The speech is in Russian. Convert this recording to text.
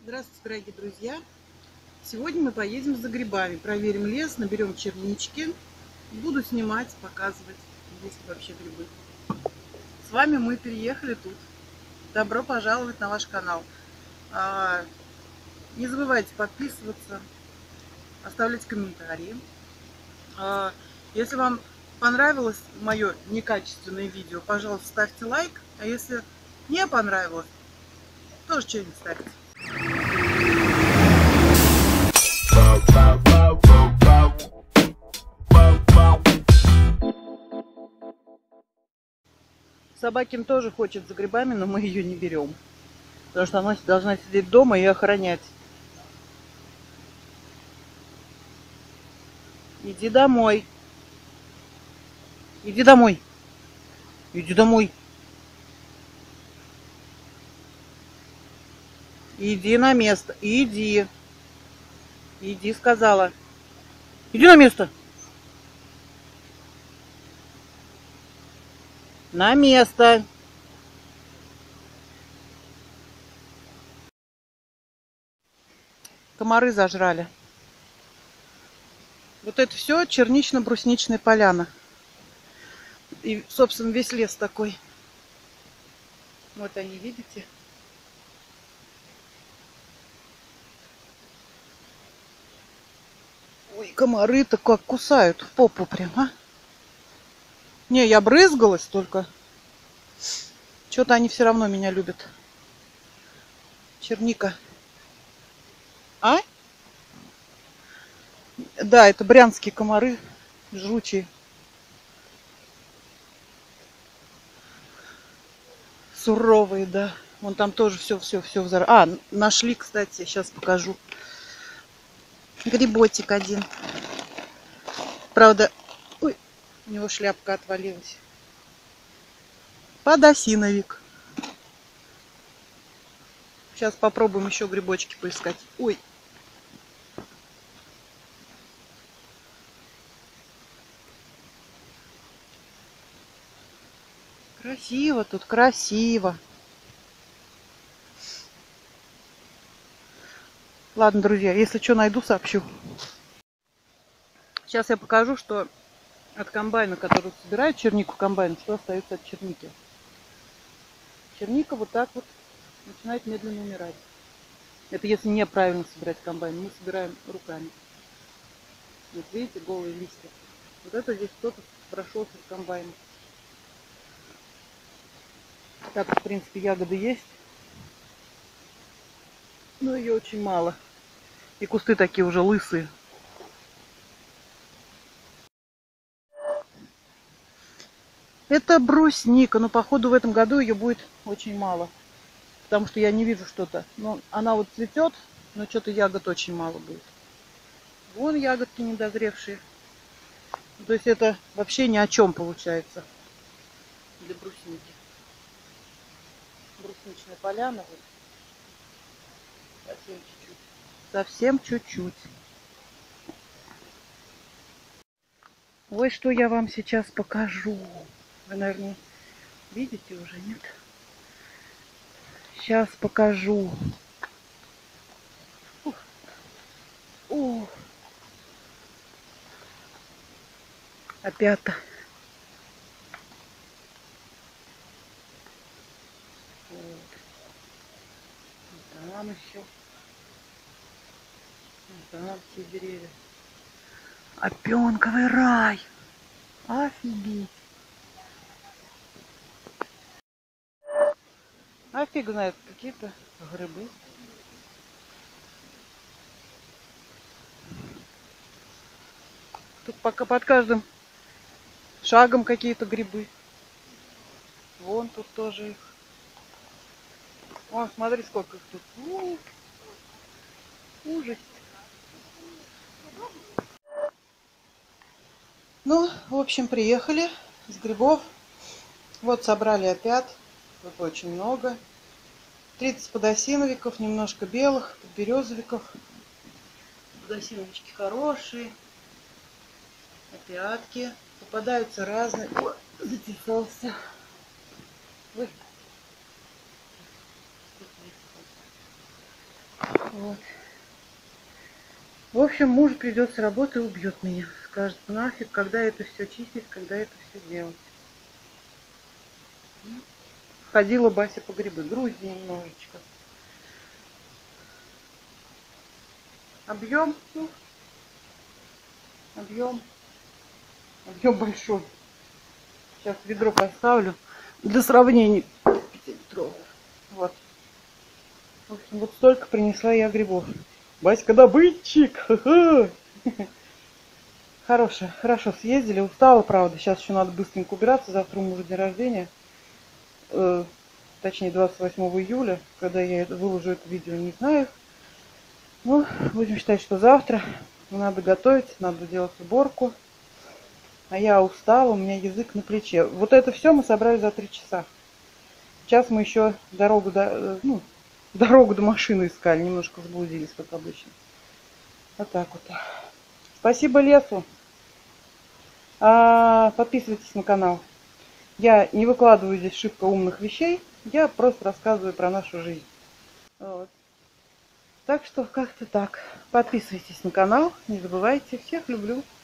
Здравствуйте, дорогие друзья! Сегодня мы поедем за грибами, проверим лес, наберем чернички. Буду снимать, показывать, есть ли вообще грибы. С вами мы переехали тут. Добро пожаловать на ваш канал. Не забывайте подписываться, оставлять комментарии. Если вам понравилось мое некачественное видео, пожалуйста, ставьте лайк. А если не понравилось, тоже что-нибудь ставьте. Собакин тоже хочет за грибами, но мы ее не берем. Потому что она должна сидеть дома и охранять. Иди домой. Иди домой. Иди домой. Иди на место. Иди. Иди, сказала. Иди на место. На место. Комары зажрали. Вот это все чернично-брусничная поляна. И, собственно, весь лес такой. Вот они, видите? Ой, комары-то как кусают в попу прям, а? Не, я брызгалась только. Что-то они все равно меня любят. Черника. А? Да, это брянские комары. Жручие. Суровые, да. Вон там тоже все взорвало. А, нашли, кстати, сейчас покажу. Гриботик один. Правда, ой, у него шляпка отвалилась. Подосиновик. Сейчас попробуем еще грибочки поискать. Ой. Красиво тут, красиво. Ладно, друзья, если что найду, сообщу. Сейчас я покажу, что от комбайна, который собирает чернику комбайн, что остается от черники. Черника вот так вот начинает медленно умирать. Это если неправильно собирать комбайн. Мы собираем руками. Вот видите, голые листья. Вот это здесь кто-то прошелся с комбайном. Так, в принципе, ягоды есть. Но ее очень мало. И кусты такие уже лысые. Это брусника, но походу в этом году ее будет очень мало. Потому что я не вижу что-то. Но она вот цветет, но что-то ягод очень мало будет. Вон ягодки недозревшие. То есть это вообще ни о чем получается для брусники. Брусничная поляна. Вот. Совсем чуть-чуть. Совсем чуть-чуть. Ой, что я вам сейчас покажу. Вы, наверное, видите уже, нет? Сейчас покажу. О, опята. Вот. Там еще. Там все деревья. Опенковый рай. Офигеть. А фиг знает, какие-то грибы. Тут пока под каждым шагом какие-то грибы. Вон тут тоже их. Вон, смотри, сколько их тут. Ужас. Ну, в общем, приехали с грибов. Вот собрали опят. Тут очень много. 30 подосиновиков, немножко белых, березовиков. Подосиновички хорошие. Опятки. Попадаются разные. О, затесался. Ой. Вот. В общем, муж придет с работы и убьет меня. Скажет, нафиг, когда это все чистить, когда это все делать. Ходила Бася по грибы. Грузди немножечко. Объем, ну, объем большой. Сейчас ведро поставлю для сравнения. 5-литровое. Вот. В общем, вот столько принесла я грибов. Баська добытчик. Ха-ха. Хорошо съездили. Устала, правда. Сейчас еще надо быстренько убираться. Завтра у мужа день рождения. Точнее, 28 июля. Когда я выложу это видео, не знаю. Ну, будем считать, что завтра. Надо готовить, надо делать уборку. А я устала, у меня язык на плече. Вот это все мы собрали за 3 часа. Сейчас мы еще дорогу до машины искали. Немножко заблудились, как обычно. Вот так вот. Спасибо лесу. Подписывайтесь на канал. Я не выкладываю здесь шибко умных вещей. Я просто рассказываю про нашу жизнь. Вот. Так что как-то так. Подписывайтесь на канал. Не забывайте. Всех люблю.